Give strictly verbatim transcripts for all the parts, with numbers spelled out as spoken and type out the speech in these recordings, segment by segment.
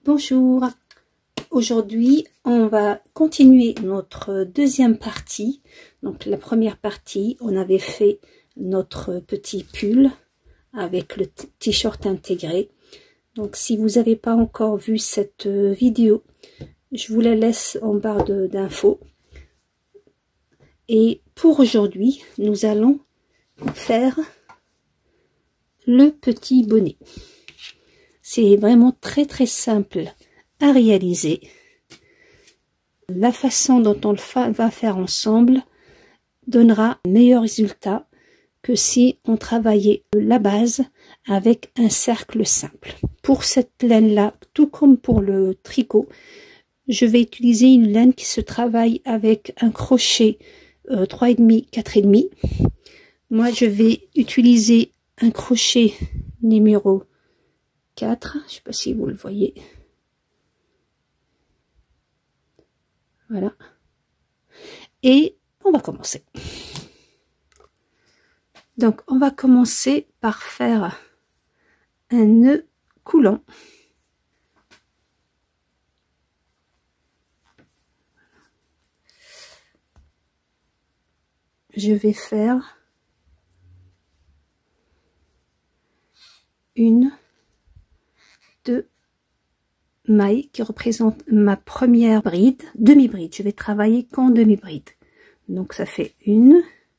Bonjour, aujourd'hui on va continuer notre deuxième partie. Donc la première partie, on avait fait notre petit pull avec le t-shirt intégré. Donc si vous n'avez pas encore vu cette vidéo, je vous la laisse en barre d'infos. Et pour aujourd'hui, nous allons faire le petit bonnet. C'est vraiment très très simple à réaliser. La façon dont on le va faire ensemble donnera meilleur résultat que si on travaillait la base avec un cercle simple. Pour cette laine là, tout comme pour le tricot, je vais utiliser une laine qui se travaille avec un crochet euh, trois virgule cinq, quatre virgule cinq. Moi je vais utiliser un crochet numéro quatre, je ne sais pas si vous le voyez. Voilà. Et on va commencer. Donc on va commencer par faire un nœud coulant. Je vais faire une, deux mailles qui représentent ma première bride, demi-bride. Je vais travailler qu'en demi-bride. Donc ça fait une,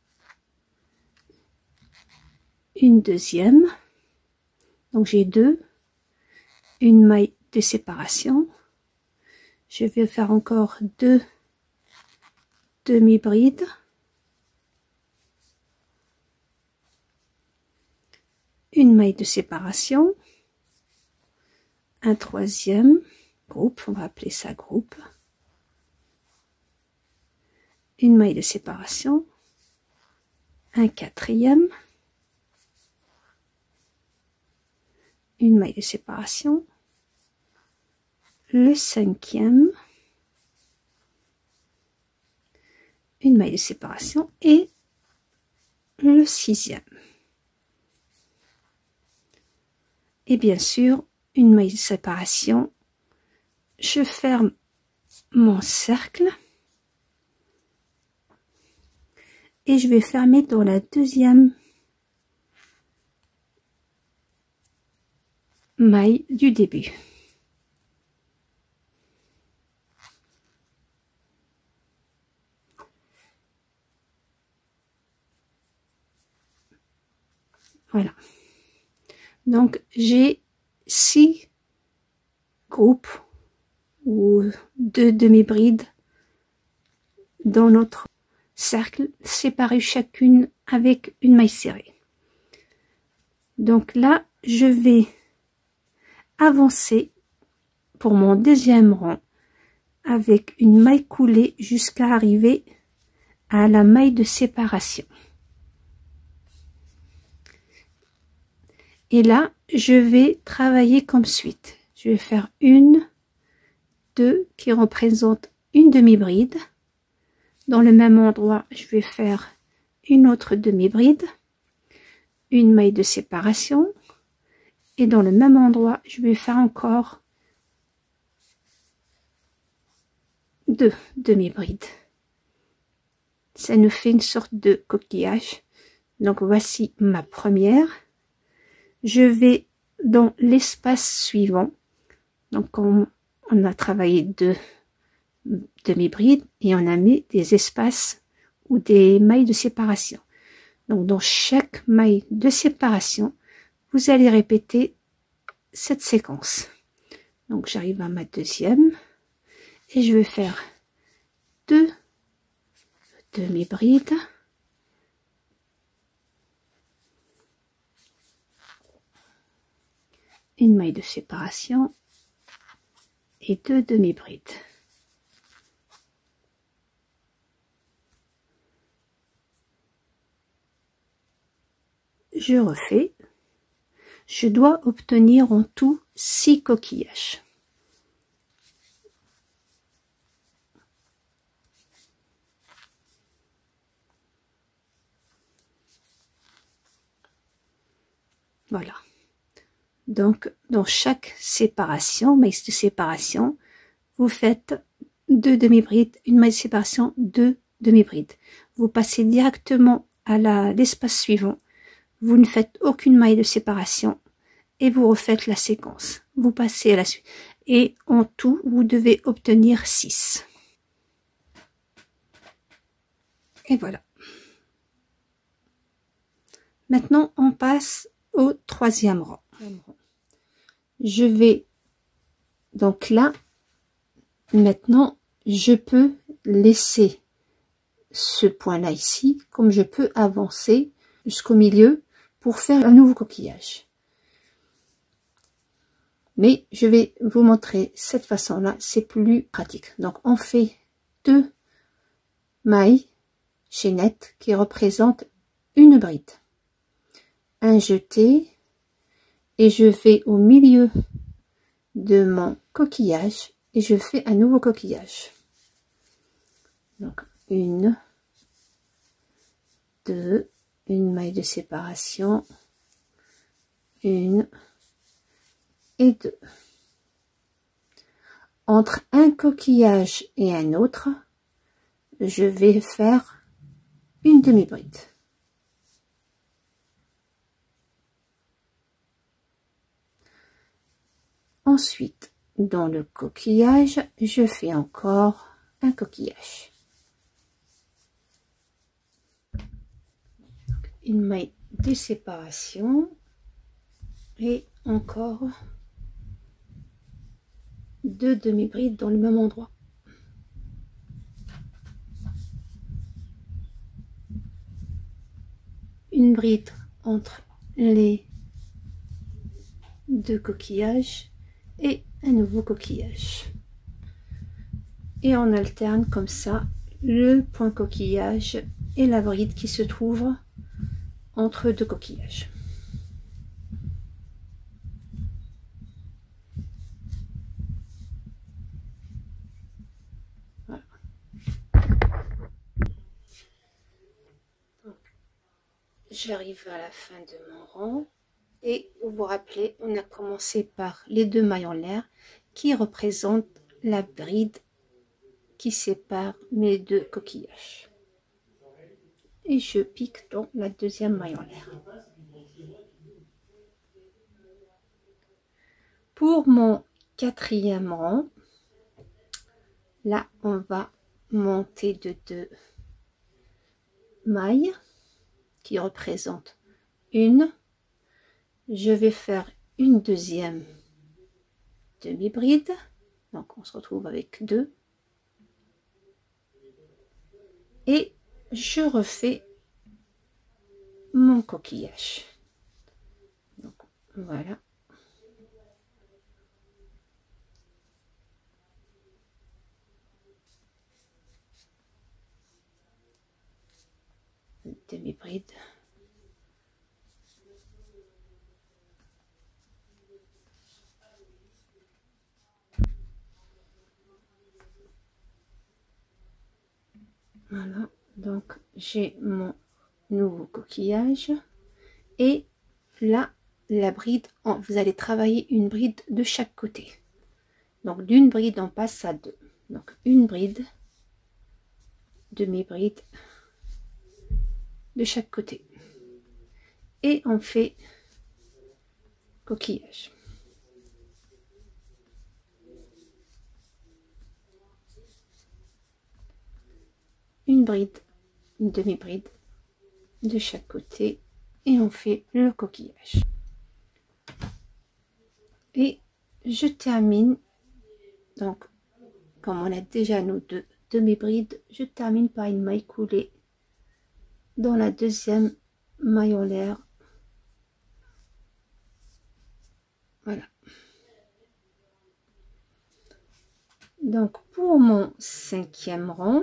une deuxième. Donc j'ai deux, une maille de séparation. Je vais faire encore deux demi-brides. Une maille de séparation. Un troisième groupe, on va appeler ça groupe. Une maille de séparation. Un quatrième. Une maille de séparation. Le cinquième. Une maille de séparation et le sixième. Et bien sûr, une maille de séparation. Je ferme mon cercle et je vais fermer dans la deuxième maille du début. Voilà. Donc j'ai six groupes ou deux demi-brides dans notre cercle, séparés chacune avec une maille serrée. Donc là, je vais avancer pour mon deuxième rang avec une maille coulée jusqu'à arriver à la maille de séparation. Et là, je vais travailler comme suite. Je vais faire une, deux qui représentent une demi-bride. Dans le même endroit, je vais faire une autre demi-bride, une maille de séparation. Et dans le même endroit, je vais faire encore deux demi-brides. Ça nous fait une sorte de coquillage. Donc voici ma première. Je vais dans l'espace suivant. Donc on, on a travaillé deux demi-brides et on a mis des espaces ou des mailles de séparation. Donc dans chaque maille de séparation, vous allez répéter cette séquence. Donc j'arrive à ma deuxième et je vais faire deux demi-brides. Une maille de séparation et deux demi-brides. Je refais. Je dois obtenir en tout six coquillages. Voilà. Donc, dans chaque séparation, maille de séparation, vous faites deux demi-brides, une maille de séparation, deux demi-brides. Vous passez directement à la l'espace suivant. Vous ne faites aucune maille de séparation et vous refaites la séquence. Vous passez à la suite. Et en tout, vous devez obtenir six. Et voilà. Maintenant, on passe au troisième rang. Je vais donc là, maintenant, je peux laisser ce point-là ici, comme je peux avancer jusqu'au milieu pour faire un nouveau coquillage. Mais je vais vous montrer cette façon-là, c'est plus pratique. Donc, on fait deux mailles chaînettes qui représentent une bride. Un jeté et je vais au milieu de mon coquillage et je fais un nouveau coquillage. Donc une, deux, une maille de séparation, une et deux. Entre un coquillage et un autre, je vais faire une demi-bride. Ensuite, dans le coquillage, je fais encore un coquillage. Une maille de séparation et encore deux demi-brides dans le même endroit. Une bride entre les deux coquillages et un nouveau coquillage. Et on alterne comme ça le point coquillage et la bride qui se trouve entre deux coquillages. Voilà. J'arrive à la fin de mon rang. Et vous vous rappelez, on a commencé par les deux mailles en l'air qui représentent la bride qui sépare mes deux coquillages. Et je pique dans la deuxième maille en l'air. Pour mon quatrième rang, là on va monter de deux mailles qui représentent une. Je vais faire une deuxième demi-bride, donc on se retrouve avec deux, et je refais mon coquillage. Donc voilà. Demi-bride. Voilà, donc j'ai mon nouveau coquillage et là la bride, vous allez travailler une bride de chaque côté. Donc d'une bride on passe à deux. Donc une bride, demi-bride de chaque côté et on fait coquillage. Une bride, une demi-bride de chaque côté et on fait le coquillage. Et je termine, donc comme on a déjà nos deux demi-brides, je termine par une maille coulée dans la deuxième maille en l'air. Voilà. Donc pour mon cinquième rang,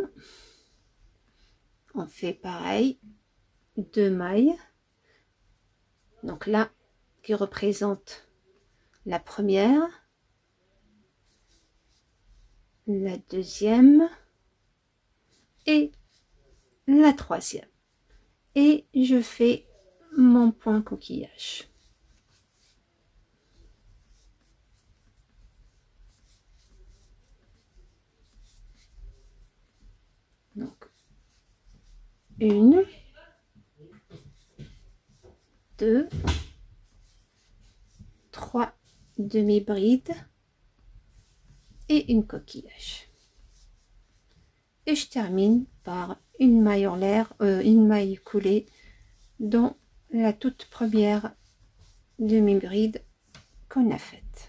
on fait pareil, deux mailles, donc là qui représente la première, la deuxième et la troisième, et je fais mon point coquillage. une, deux, trois demi-brides et une coquillage. Et je termine par une maille en l'air, euh, une maille coulée dans la toute première demi-bride qu'on a faite.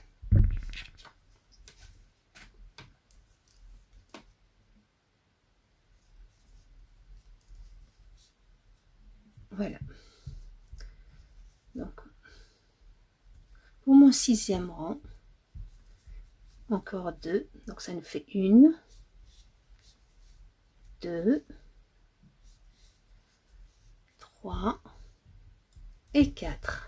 Voilà. Donc, pour mon sixième rang, encore deux, donc ça nous fait une, deux, trois et quatre.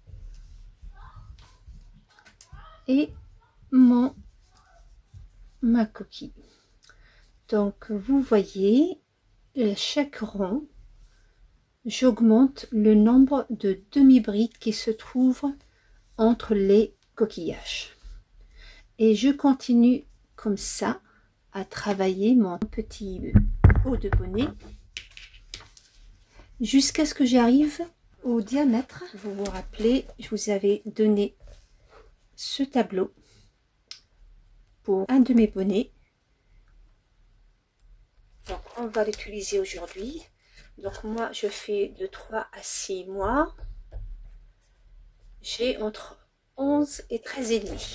Et mon ma coquille. Donc vous voyez, chaque rang, j'augmente le nombre de demi-brides qui se trouvent entre les coquillages. Et je continue comme ça à travailler mon petit haut de bonnet jusqu'à ce que j'arrive au diamètre. Vous vous rappelez, je vous avais donné ce tableau pour un de mes bonnets. Donc on va l'utiliser aujourd'hui. Donc moi je fais de trois à six mois. J'ai entre onze et treize et demi.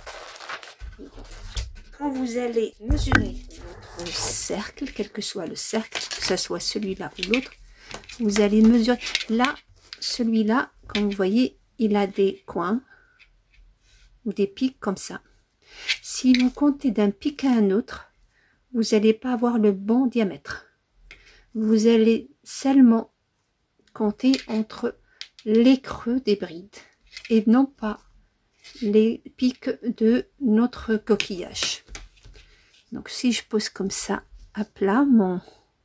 Quand vous allez mesurer votre cercle, quel que soit le cercle, que ce soit celui-là ou l'autre, vous allez mesurer. Là, celui-là, comme vous voyez, il a des coins ou des pics comme ça. Si vous comptez d'un pic à un autre, vous n'allez pas avoir le bon diamètre. Vous allez seulement compter entre les creux des brides et non pas les pics de notre coquillage. Donc si je pose comme ça à plat, mon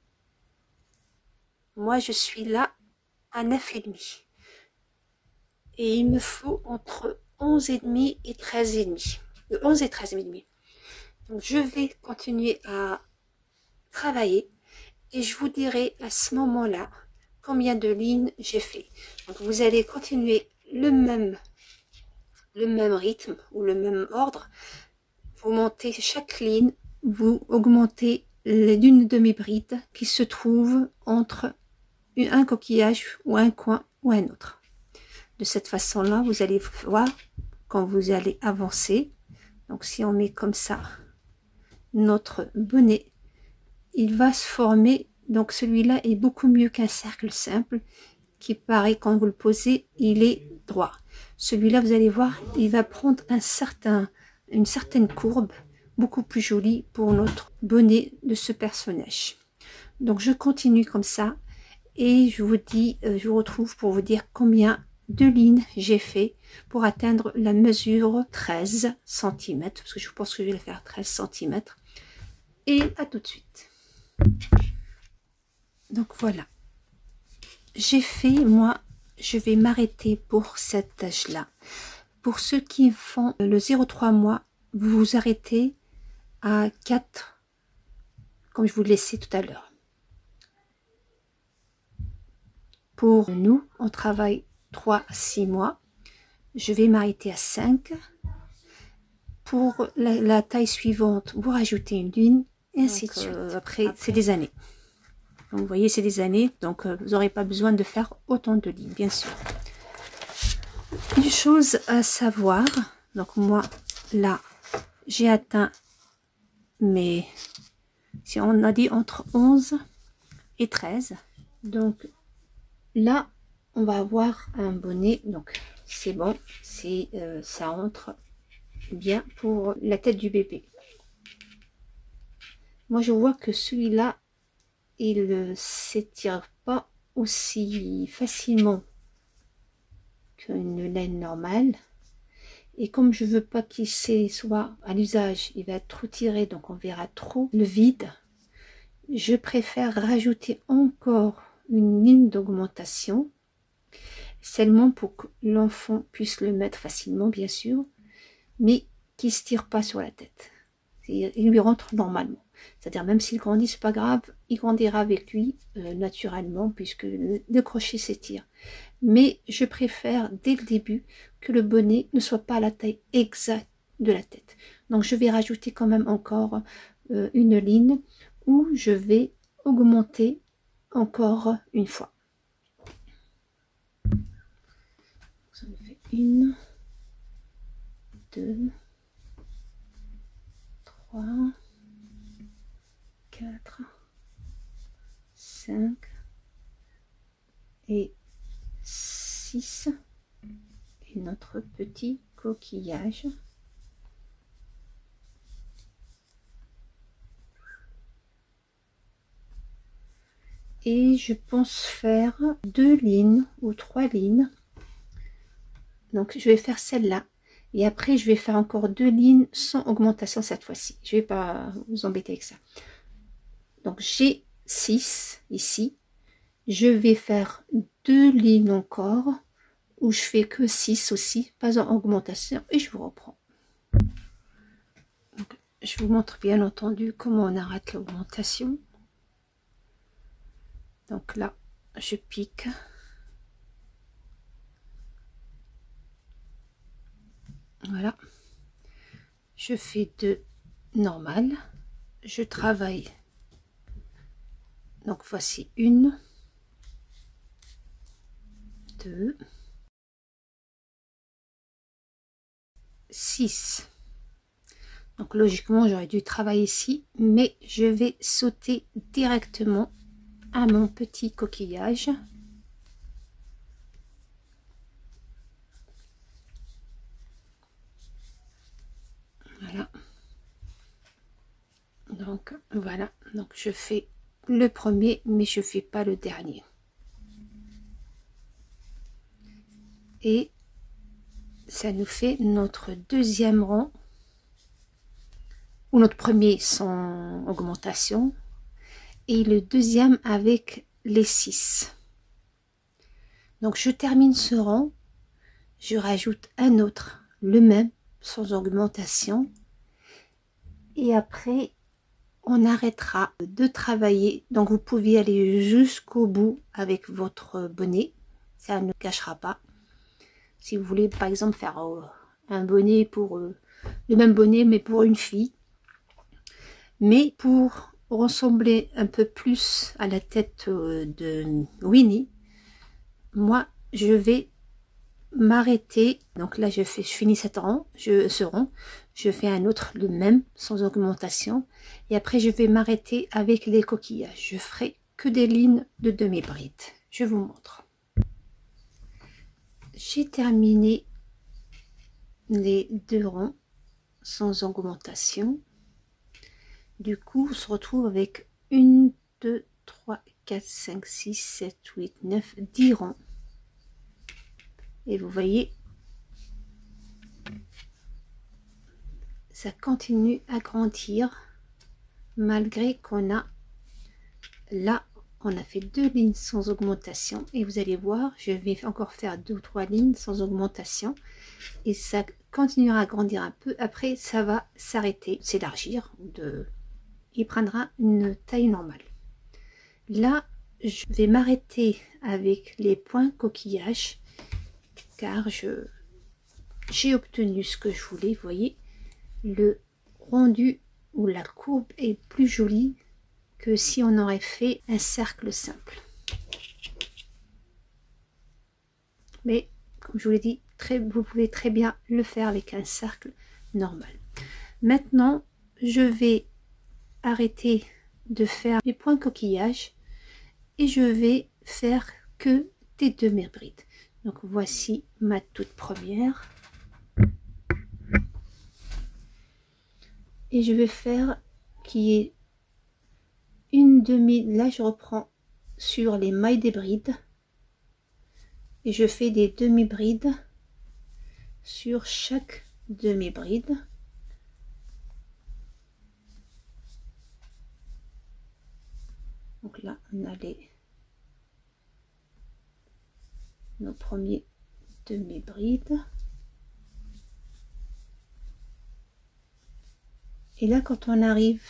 moi je suis là à neuf et demi et il me faut entre onze et demi et treize et demi, de onze et treize et demi. Donc je vais continuer à travailler et je vous dirai à ce moment-là combien de lignes j'ai fait. Donc vous allez continuer le même le même rythme ou le même ordre. Vous montez chaque ligne, vous augmentez d'une demi-bride qui se trouve entre un coquillage ou un coin ou un autre. De cette façon-là, vous allez voir quand vous allez avancer. Donc si on met comme ça notre bonnet, il va se former. Donc celui-là est beaucoup mieux qu'un cercle simple qui paraît quand vous le posez, il est droit. Celui-là, vous allez voir, il va prendre un certain, une certaine courbe beaucoup plus jolie pour notre bonnet de ce personnage. Donc je continue comme ça et je vous dis, euh, je vous retrouve pour vous dire combien de lignes j'ai fait pour atteindre la mesure treize centimètres, parce que je pense que je vais le faire treize centimètres. Et à tout de suite. Donc voilà, j'ai fait, moi je vais m'arrêter pour cet âge là. Pour ceux qui font le zéro trois mois, vous vous arrêtez à quatre, comme je vous le laissais tout à l'heure. Pour nous, on travaille trois à six mois, je vais m'arrêter à cinq. Pour la, la taille suivante, vous rajoutez une ligne et ainsi de suite. Euh, après, après. c'est des années. Donc, vous voyez, c'est des années, donc euh, vous n'aurez pas besoin de faire autant de lignes, bien sûr. Une chose à savoir, donc moi, là, j'ai atteint mes, si on a dit entre onze et treize, donc là, on va avoir un bonnet, donc c'est bon, c'est euh, ça entre bien pour la tête du bébé. Moi, je vois que celui-là, il ne s'étire pas aussi facilement qu'une laine normale. Et comme je veux pas qu'il soit à l'usage, il va être trop tiré, donc on verra trop le vide. Je préfère rajouter encore une ligne d'augmentation, seulement pour que l'enfant puisse le mettre facilement, bien sûr, mais qui ne se tire pas sur la tête. Il lui rentre normalement. C'est-à-dire même s'il grandit, c'est pas grave, il grandira avec lui euh, naturellement puisque le, le crochet s'étire. Mais je préfère dès le début que le bonnet ne soit pas à la taille exacte de la tête. Donc je vais rajouter quand même encore euh, une ligne où je vais augmenter encore une fois. Ça me fait une, deux, trois, quatre, cinq et six. Et notre petit coquillage. Et je pense faire deux lignes ou trois lignes. Donc je vais faire celle-là. Et après je vais faire encore deux lignes sans augmentation cette fois-ci. Je vais pas vous embêter avec ça. Donc j'ai six ici. Je vais faire deux lignes encore où je fais que six aussi, pas en augmentation, et je vous reprends. Donc, je vous montre bien entendu comment on arrête l'augmentation. Donc là, je pique. Voilà. Je fais deux normales. Je travaille. Donc voici une, deux, six. Donc logiquement, j'aurais dû travailler ici, mais je vais sauter directement à mon petit coquillage. Voilà. Donc voilà, donc je fais le premier, mais je fais pas le dernier. Et ça nous fait notre deuxième rang, ou notre premier sans augmentation, et le deuxième avec les six. Donc je termine ce rang, je rajoute un autre, le même, sans augmentation, et après on arrêtera de travailler. Donc vous pouvez aller jusqu'au bout avec votre bonnet, ça ne cachera pas. Si vous voulez par exemple faire euh, un bonnet pour euh, le même bonnet mais pour une fille, mais pour ressembler un peu plus à la tête euh, de Winnie, moi je vais m'arrêter. Donc là je fais, je finis cet rang, je ce rang, je fais un autre le même sans augmentation, et après je vais m'arrêter avec les coquillages. Je ferai que des lignes de demi-bride. Je vous montre. J'ai terminé les deux rangs sans augmentation. Du coup on se retrouve avec une, deux, trois, quatre, cinq, six, sept, huit, neuf, dix rangs. Et vous voyez, ça continue à grandir malgré qu'on a là, on a fait deux lignes sans augmentation. Et vous allez voir, je vais encore faire deux ou trois lignes sans augmentation. Et ça continuera à grandir un peu. Après, ça va s'arrêter, s'élargir. De... Il prendra une taille normale. Là, je vais m'arrêter avec les points coquillage. Car je j'ai obtenu ce que je voulais. Vous voyez, le rendu ou la courbe est plus jolie que si on aurait fait un cercle simple. Mais comme je vous l'ai dit, très, vous pouvez très bien le faire avec un cercle normal. Maintenant, je vais arrêter de faire mes points coquillage et je vais faire que des demi-brides. Donc voici ma toute première. Et je vais faire qui est une demi, là je reprends sur les mailles des brides et je fais des demi-brides sur chaque demi-bride. Donc là on a les nos premiers demi-brides Et là, quand on arrive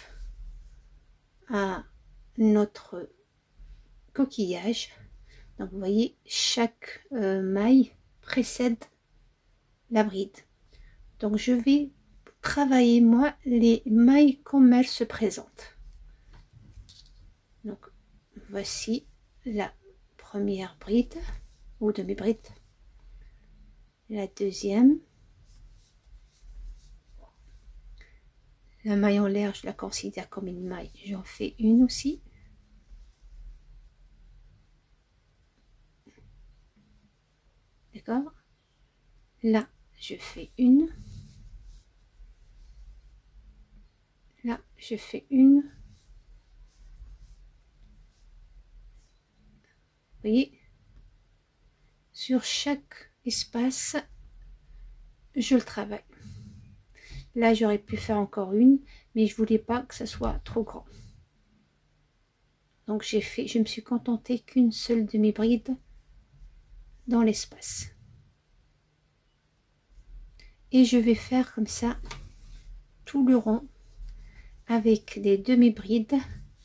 à notre coquillage, donc vous voyez, chaque euh, maille précède la bride. Donc je vais travailler moi les mailles comme elles se présentent. Donc voici la première bride ou demi-bride, la deuxième, la maille en l'air je la considère comme une maille, j'en fais une aussi. D'accord, là je fais une, là je fais une, vous voyez, sur chaque espace je le travaille. Là j'aurais pu faire encore une, mais je voulais pas que ça soit trop grand, donc j'ai fait, je me suis contentée qu'une seule demi-bride dans l'espace, et je vais faire comme ça tout le rond avec des demi-brides.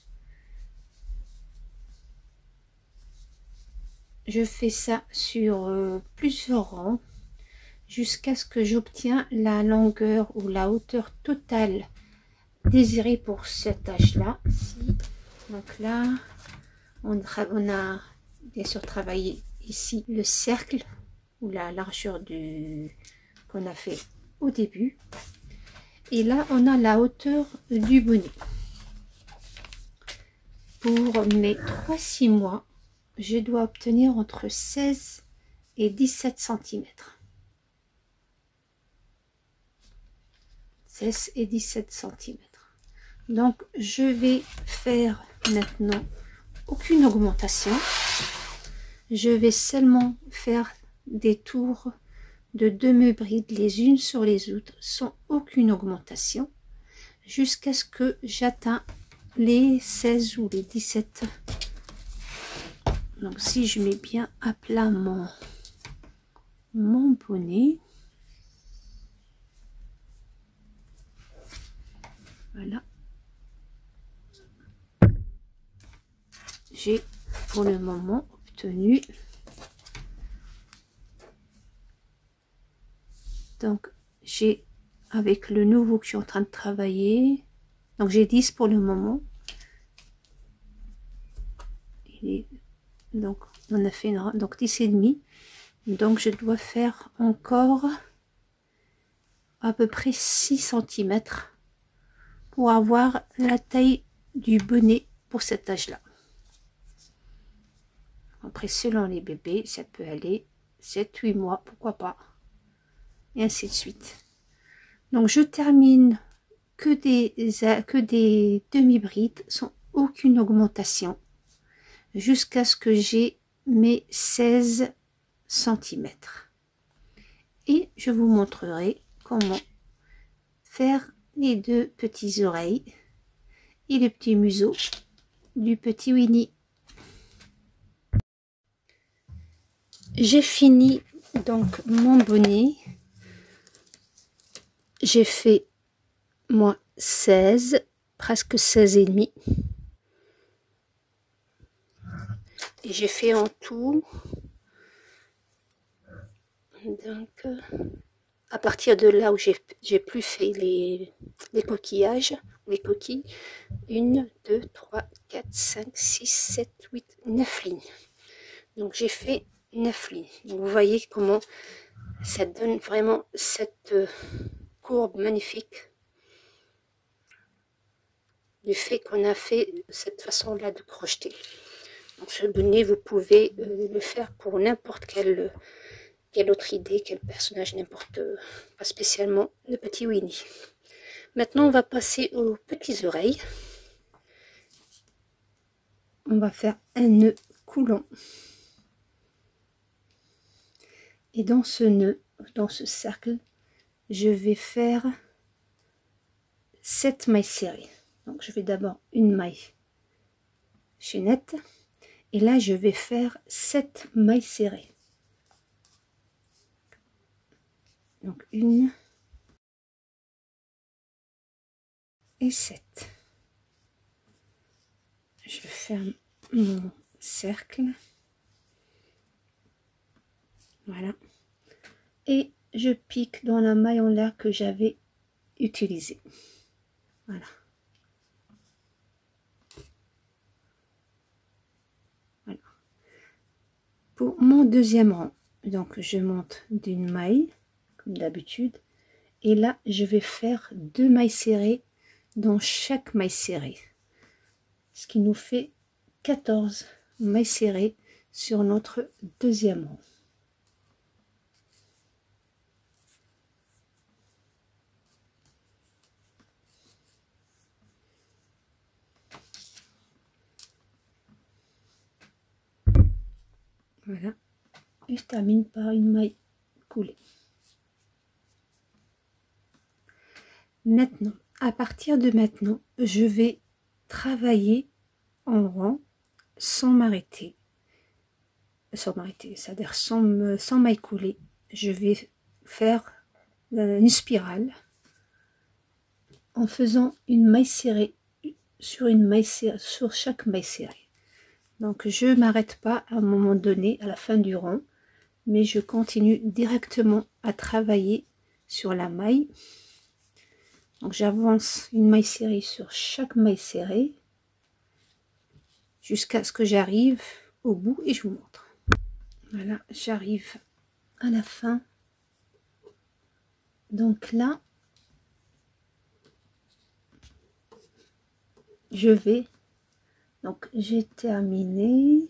Je fais ça sur euh, plusieurs rangs jusqu'à ce que j'obtiens la longueur ou la hauteur totale désirée pour cette tâche là. Donc là on, on a bien sûr travaillé ici le cercle ou la largeur du qu'on a fait au début, et là on a la hauteur du bonnet. Pour mes trois six mois, je dois obtenir entre seize et dix-sept centimètres. seize et dix-sept centimètres. Donc je vais faire maintenant aucune augmentation. Je vais seulement faire des tours de demi-brides les unes sur les autres sans aucune augmentation jusqu'à ce que j'atteins les seize ou les dix-sept. Donc si je mets bien à plat mon, mon bonnet, voilà, j'ai pour le moment obtenu, donc j'ai avec le nouveau que je suis en train de travailler, donc j'ai dix pour le moment. Il est, donc on a fait une, donc dix et demi, donc je dois faire encore à peu près six centimètres pour avoir la taille du bonnet pour cet âge là. Après selon les bébés ça peut aller sept huit mois, pourquoi pas, et ainsi de suite. Donc je termine que des que des demi-brides sans aucune augmentation jusqu'à ce que j'ai mes seize centimètres, et je vous montrerai comment faire les deux petites oreilles et le petit museau du petit Winnie. J'ai fini donc mon bonnet, j'ai fait moi seize, presque seize et demi, et j'ai fait en tout, donc à partir de là où j'ai plus fait les, les coquillages, les coquilles, une, deux, trois, quatre, cinq, six, sept, huit, neuf lignes. Donc j'ai fait neuf lignes. Donc vous voyez comment ça donne vraiment cette euh, courbe magnifique du fait qu'on a fait cette façon là de crocheter. Donc ce bonnet vous pouvez euh, le faire pour n'importe quelle, quelle autre idée, quel personnage, n'importe, euh, pas spécialement le petit Winnie. Maintenant on va passer aux petites oreilles. On va faire un nœud coulant, et dans ce nœud, dans ce cercle, je vais faire sept mailles serrées. Donc je vais d'abord une maille chaînette, et là je vais faire sept mailles serrées. Donc une, et sept. Je ferme mon cercle. Voilà. Et je pique dans la maille en l'air que j'avais utilisée. Voilà. Voilà. Pour mon deuxième rang, donc je monte d'une maille, comme d'habitude. Et là, je vais faire deux mailles serrées dans chaque maille serrée. Ce qui nous fait quatorze mailles serrées sur notre deuxième rang. Voilà. Et je termine par une maille coulée. Maintenant, à partir de maintenant, je vais travailler en rang sans m'arrêter. Sans m'arrêter, c'est-à-dire sans, sans maille coulée. Je vais faire une spirale en faisant une maille serrée sur une maille serrée, sur chaque maille serrée. Donc je ne m'arrête pas à un moment donné, à la fin du rang, mais je continue directement à travailler sur la maille. Donc j'avance une maille serrée sur chaque maille serrée jusqu'à ce que j'arrive au bout et je vous montre. Voilà, j'arrive à la fin. Donc là, je vais, donc j'ai terminé.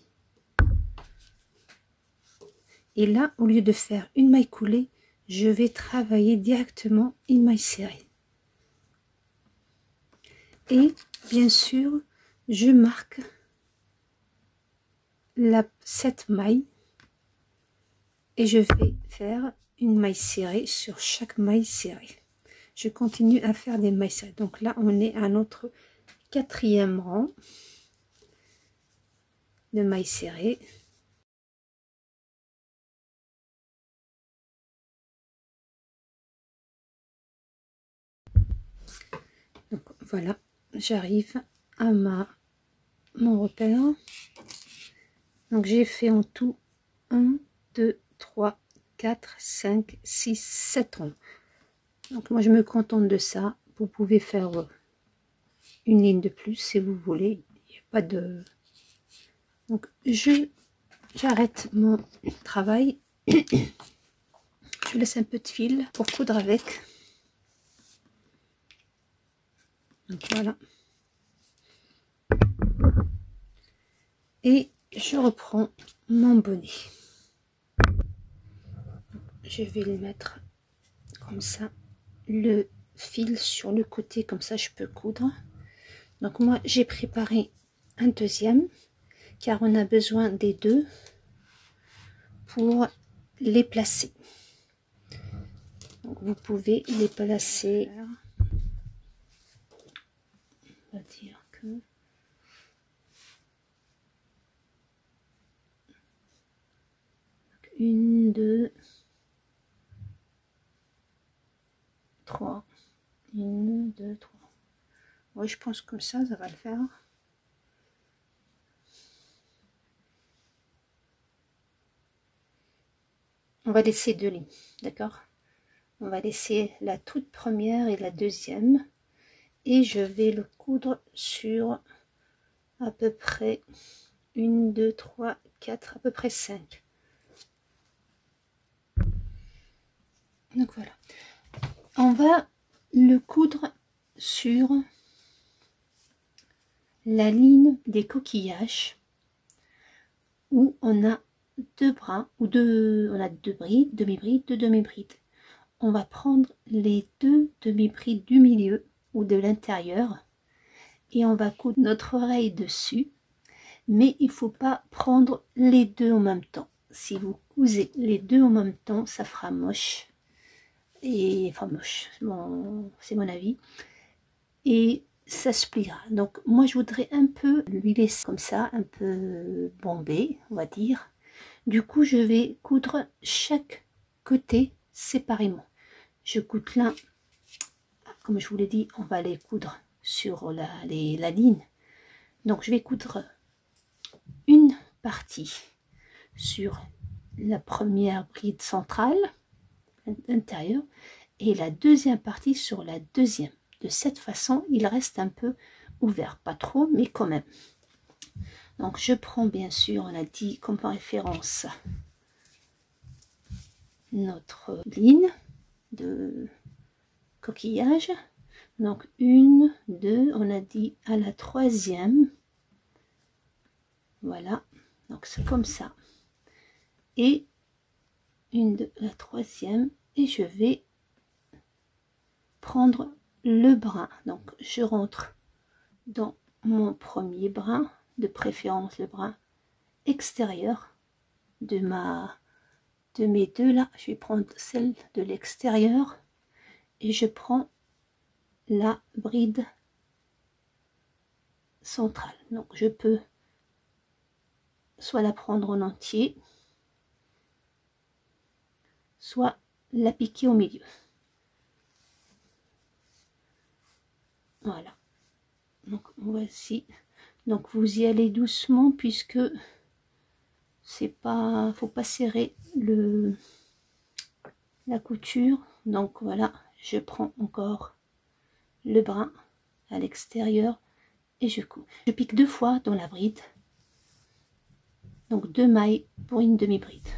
Et là, au lieu de faire une maille coulée, je vais travailler directement une maille serrée. Et bien sûr, je marque la, cette maille et je vais faire une maille serrée sur chaque maille serrée. Je continue à faire des mailles serrées. Donc là, on est à notre quatrième rang de mailles serrées. Donc voilà, j'arrive à ma mon repère. Donc j'ai fait en tout un, deux, trois, quatre, cinq, six, sept rangs. Donc moi je me contente de ça. Vous pouvez faire une ligne de plus si vous voulez. Il n'y a pas de... Donc je j'arrête mon travail. Je laisse un peu de fil pour coudre avec. Donc voilà. Et je reprends mon bonnet. Je vais le mettre comme ça, le fil sur le côté, comme ça je peux coudre. Donc moi j'ai préparé un deuxième, car on a besoin des deux pour les placer. Donc vous pouvez les placer, on va dire que une, deux, trois, une, deux, trois. Oui, je pense comme ça, ça va le faire. On va laisser deux lignes, d'accord? On va laisser la toute première et la deuxième. Et je vais le coudre sur à peu près une, deux, trois, quatre, à peu près cinq. Donc voilà. On va le coudre sur la ligne des coquillages où on a deux bras ou deux, on a deux brides, demi-brides, deux demi-brides. On va prendre les deux demi-brides du milieu ou de l'intérieur et on va coudre notre oreille dessus, mais il faut pas prendre les deux en même temps. Si vous cousez les deux en même temps, ça fera moche. Et enfin moche, c'est mon, c'est mon avis. Et ça se pliera. Donc moi je voudrais un peu lui laisser comme ça, un peu bombé, on va dire. Du coup je vais coudre chaque côté séparément. Je coudre là, comme je vous l'ai dit, on va les coudre sur la, les, la ligne. Donc je vais coudre une partie sur la première bride centrale intérieure et la deuxième partie sur la deuxième. De cette façon, il reste un peu ouvert, pas trop, mais quand même. Donc je prends bien sûr, on a dit comme référence notre ligne de coquillage. Donc une, deux, on a dit à la troisième. Voilà, donc c'est comme ça. Et une, deux, la troisième, et je vais prendre le brin. Donc je rentre dans mon premier brin, de préférence le brin extérieur de ma de mes deux là. Je vais prendre celle de l'extérieur et je prends la bride centrale. Donc je peux soit la prendre en entier, soit la piquer au milieu. Voilà. Donc voici. Donc vous y allez doucement puisque c'est pas, faut pas serrer le la couture. Donc voilà, je prends encore le brin à l'extérieur et je couds. Je pique deux fois dans la bride. Donc deux mailles pour une demi-bride.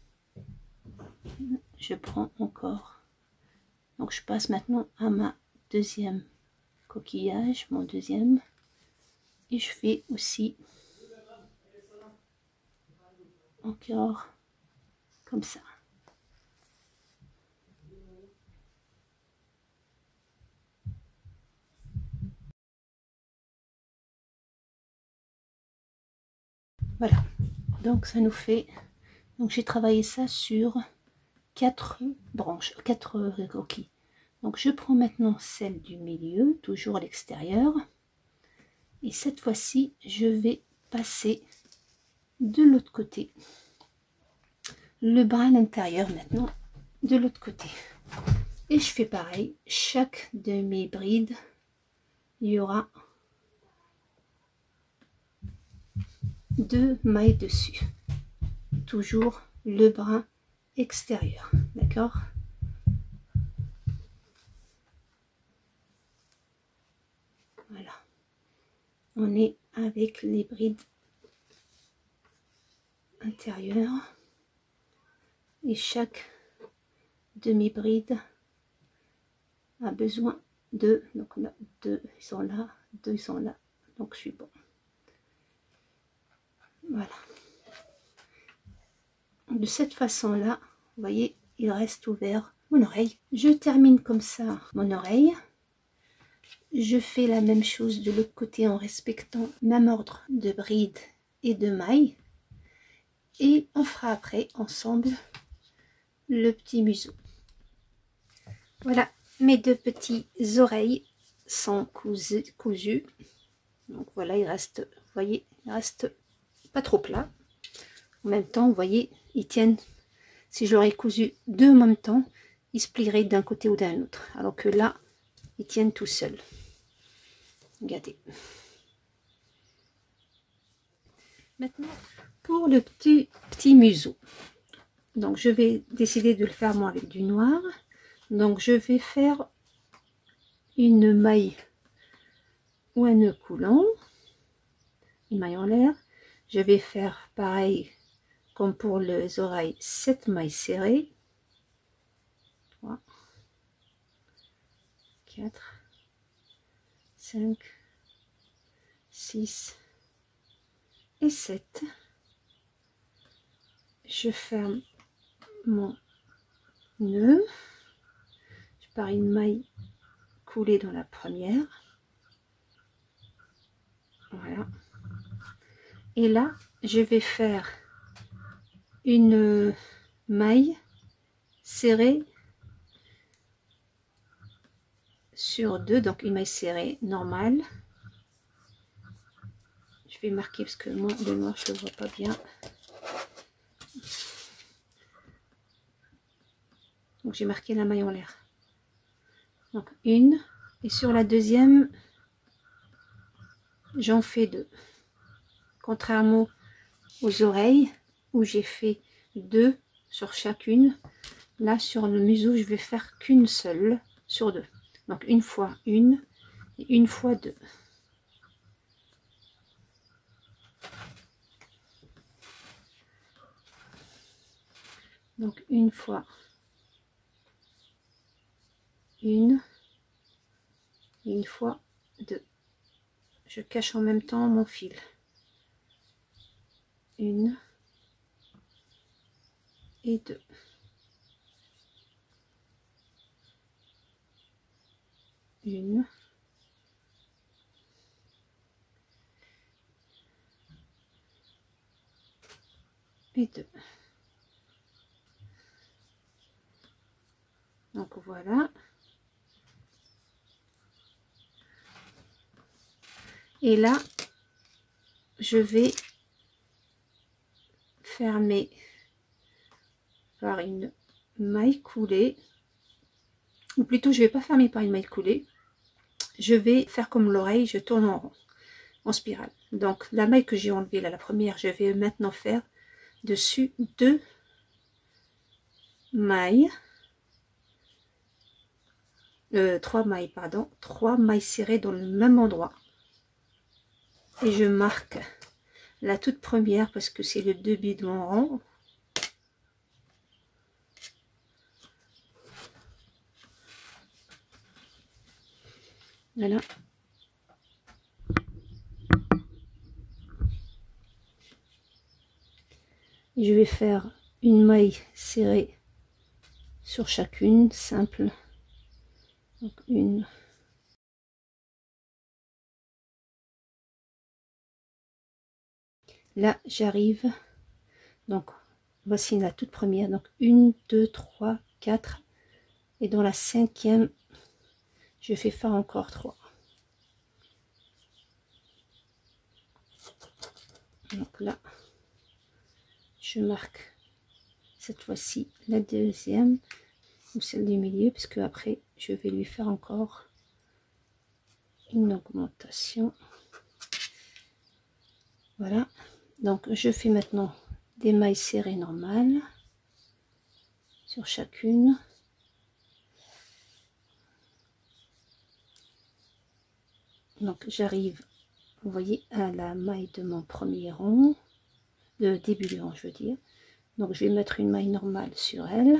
Je prends encore. Donc je passe maintenant à ma deuxième coquillage, mon deuxième. Et je fais aussi encore comme ça. Voilà, donc ça nous fait, donc j'ai travaillé ça sur quatre branches, quatre coquilles. Donc je prends maintenant celle du milieu, toujours à l'extérieur, et cette fois-ci je vais passer de l'autre côté, le brin à l'intérieur maintenant de l'autre côté, et je fais pareil. Chaque de mes brides, il y aura deux mailles dessus, toujours le brin extérieur, d'accord. Voilà, on est avec les brides intérieures et chaque demi-bride a besoin de, donc là, deux ils sont là, deux ils sont là, donc je suis bon. Voilà, de cette façon là, vous voyez, il reste ouvert mon oreille. Je termine comme ça mon oreille. Je fais la même chose de l'autre côté en respectant même ordre de bride et de mailles, et on fera après ensemble le petit museau. Voilà, mes deux petites oreilles sont cousues, cousues. Donc voilà, il reste, vous voyez, il reste pas trop plat. En même temps, vous voyez, ils tiennent. Si j'aurais cousu deux en même temps, ils se plieraient d'un côté ou d'un autre. Alors que là, ils tiennent tout seuls. Regardez. Maintenant, pour le petit, petit museau. Donc, je vais décider de le faire moi avec du noir. Donc, je vais faire une maille ou un nœud coulant, une maille en l'air. Je vais faire pareil comme pour les oreilles, sept mailles serrées. trois, quatre, cinq, six et sept. Je ferme mon nœud. Je pars une maille coulée dans la première. Voilà. Et là, je vais faire une maille serrée sur deux, donc une maille serrée normale. Je vais marquer parce que moi le noir je le vois pas bien. Donc j'ai marqué la maille en l'air. Donc une, et sur la deuxième, j'en fais deux. Contrairement aux oreilles où j'ai fait deux sur chacune, là sur le museau je vais faire qu'une seule sur deux. Donc une fois une et une fois deux. Donc une fois une, une fois deux. Je cache en même temps mon fil. Une et deux. Une et deux. Donc voilà. Et là, je vais fermer par une maille coulée. Ou plutôt, je vais pas fermer par une maille coulée. Je vais faire comme l'oreille, je tourne en rond, en spirale. Donc la maille que j'ai enlevée là, la première, je vais maintenant faire dessus deux mailles. Euh, trois mailles, pardon. Trois mailles serrées dans le même endroit. Et je marque la toute première parce que c'est le début de mon rang. Voilà. Je vais faire une maille serrée sur chacune, simple. Donc une. Là, j'arrive. Donc, voici la toute première. Donc, une, deux, trois, quatre. Et dans la cinquième, je vais faire encore trois. Donc là, je marque cette fois-ci la deuxième ou celle du milieu, parce que après, je vais lui faire encore une augmentation. Voilà. Donc, je fais maintenant des mailles serrées normales sur chacune. Donc, j'arrive, vous voyez, à la maille de mon premier rang, de début du rang, je veux dire. Donc, je vais mettre une maille normale sur elle.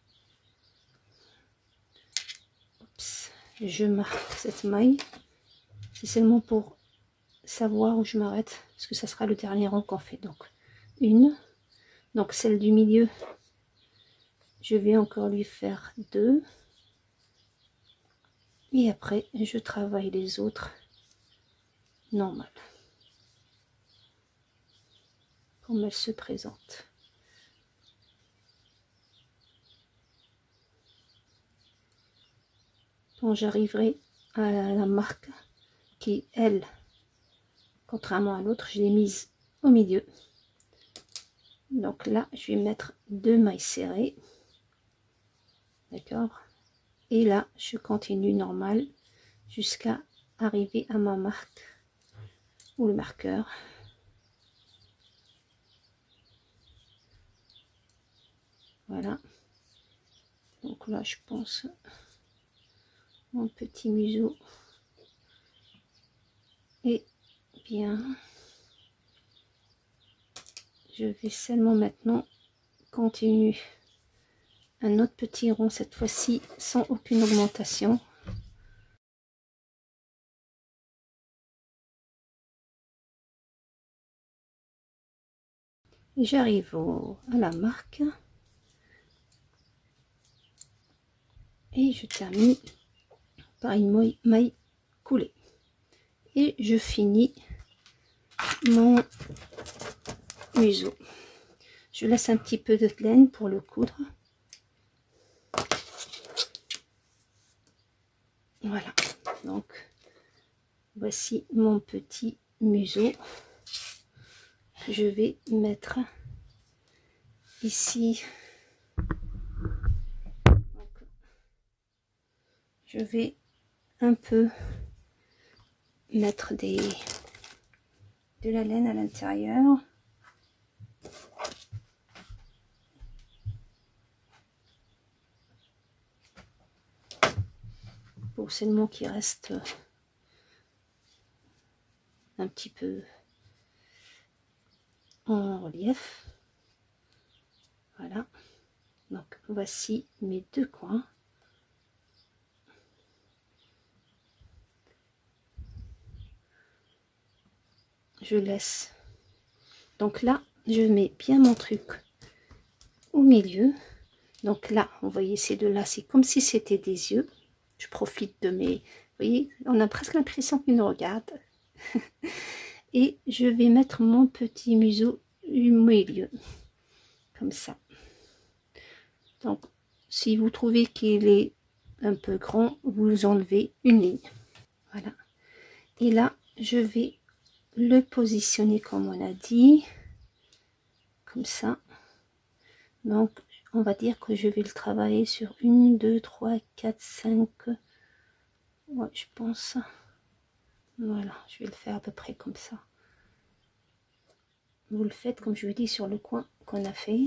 Oups, je marque cette maille. C'est seulement pour savoir où je m'arrête, parce que ça sera le dernier rang qu'on fait. Donc, une. Donc, celle du milieu, je vais encore lui faire deux. Et après, je travaille les autres normales, comme elles se présentent. Quand j'arriverai à la marque qui, elle, contrairement à l'autre, je l'ai mise au milieu. Donc là, je vais mettre deux mailles serrées. D'accord? Et là, je continue normal jusqu'à arriver à ma marque ou le marqueur. Voilà. Donc là, je pense mon petit museau est bien. Je vais seulement maintenant continuer un autre petit rond, cette fois-ci sans aucune augmentation. J'arrive à la marque et je termine par une maille coulée. Et je finis mon museau. Je laisse un petit peu de laine pour le coudre. Voilà, donc voici mon petit museau que je vais mettre ici. Donc, je vais un peu mettre des de la laine à l'intérieur. Pour seulement qu'il reste un petit peu en relief. Voilà. Donc voici mes deux coins. Je laisse. Donc là, je mets bien mon truc au milieu. Donc là, vous voyez ces deux-là, c'est comme si c'était des yeux. Je profite de mes... Vous voyez, on a presque l'impression qu'ils nous regardent. Et je vais mettre mon petit museau au milieu. Comme ça. Donc, si vous trouvez qu'il est un peu grand, vous enlevez une ligne. Voilà. Et là, je vais le positionner comme on a dit. Comme ça. Donc, on va dire que je vais le travailler sur une, deux, trois, quatre, cinq. Ouais, je pense. Voilà, je vais le faire à peu près comme ça. Vous le faites, comme je vous dis, sur le coin qu'on a fait.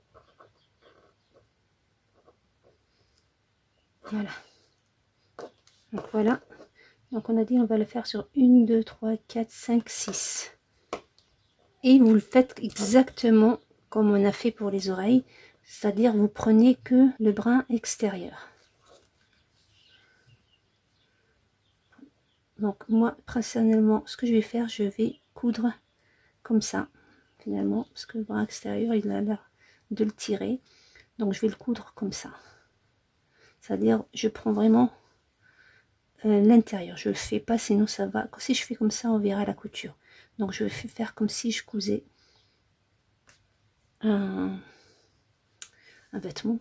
Voilà. Donc voilà. Donc on a dit on va le faire sur une, deux, trois, quatre, cinq, six. Et vous le faites exactement comme on a fait pour les oreilles. C'est-à-dire vous prenez que le brin extérieur. Donc moi personnellement ce que je vais faire, je vais coudre comme ça finalement. Parce que le brin extérieur il a l'air de le tirer. Donc je vais le coudre comme ça. C'est-à-dire je prends vraiment euh, l'intérieur. Je le fais pas sinon ça va. Si je fais comme ça on verra la couture. Donc je vais faire comme si je cousais un, un vêtement.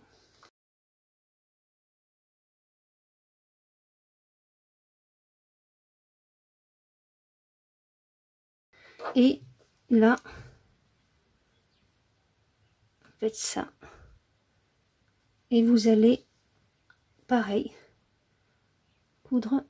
Et là, faites ça. Et vous allez, pareil, coudre.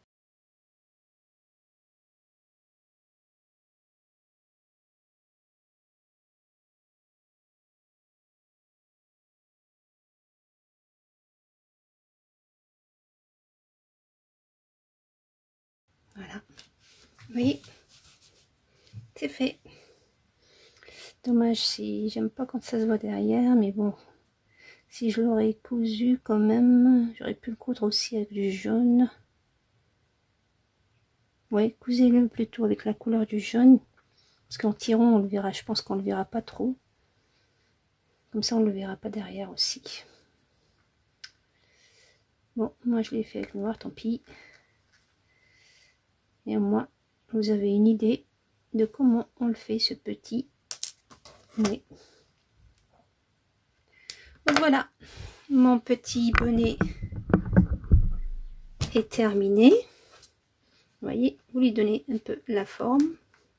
Voilà. Vous voyez, c'est fait. Dommage si j'aime pas quand ça se voit derrière, mais bon, si je l'aurais cousu quand même, j'aurais pu le coudre aussi avec du jaune. Ouais, cousez-le plutôt avec la couleur du jaune, parce qu'en tirant on le verra, je pense qu'on le verra pas trop. Comme ça on le verra pas derrière aussi. Bon, moi je l'ai fait avec le noir, tant pis. Et au moins, vous avez une idée de comment on le fait, ce petit nez. Donc voilà, mon petit bonnet est terminé. Vous voyez, vous lui donnez un peu la forme.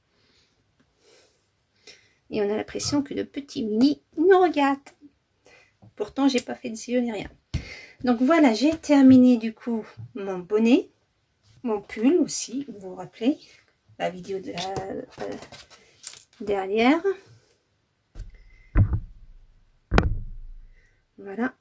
Et on a l'impression que le petit Winnie nous regarde. Pourtant, j'ai pas fait de yeux ni rien. Donc voilà, j'ai terminé du coup mon bonnet. Mon pull aussi, vous vous rappelez la vidéo de la euh, dernière. Voilà.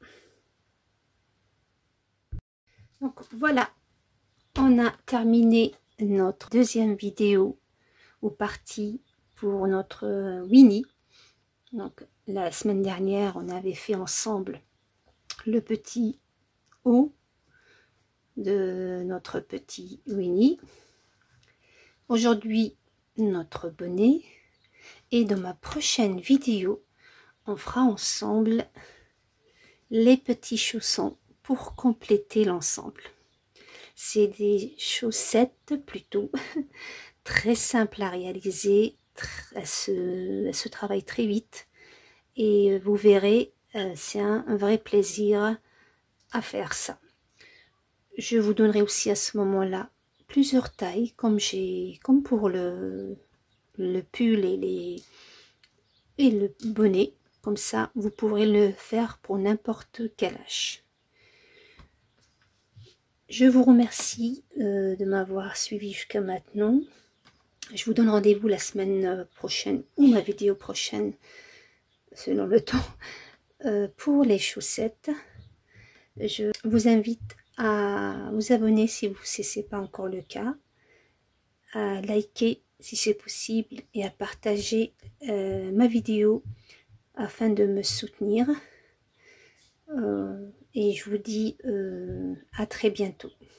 Donc voilà, on a terminé notre deuxième vidéo ou partie pour notre euh, Winnie. Donc la semaine dernière, on avait fait ensemble le petit haut de notre petit Winnie. Aujourd'hui, notre bonnet. Et dans ma prochaine vidéo, on fera ensemble les petits chaussons pour compléter l'ensemble. C'est des chaussettes plutôt très simples à réaliser. Elles se, elles se travaillent très vite. Et vous verrez, c'est un, un vrai plaisir à faire ça. Je vous donnerai aussi à ce moment-là plusieurs tailles, comme j'ai, comme pour le, le pull et, les, et le bonnet. Comme ça, vous pourrez le faire pour n'importe quel âge. Je vous remercie euh, de m'avoir suivi jusqu'à maintenant. Je vous donne rendez-vous la semaine prochaine ou ma vidéo prochaine, selon le temps, euh, pour les chaussettes. Je vous invite à vous abonner si, vous, si ce n'est pas encore le cas, à liker si c'est possible et à partager euh, ma vidéo afin de me soutenir. Euh, et je vous dis euh, à très bientôt.